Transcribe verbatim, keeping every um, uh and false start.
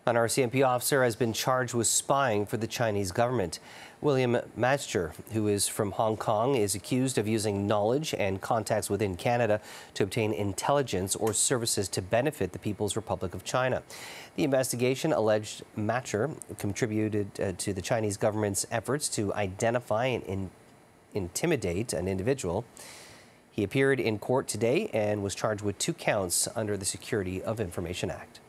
An R C M P officer has been charged with spying for the Chinese government. William Matcher, who is from Hong Kong, is accused of using knowledge and contacts within Canada to obtain intelligence or services to benefit the People's Republic of China. The investigation alleged Matcher contributed uh, to the Chinese government's efforts to identify and in intimidate an individual. He appeared in court today and was charged with two counts under the Security of Information Act.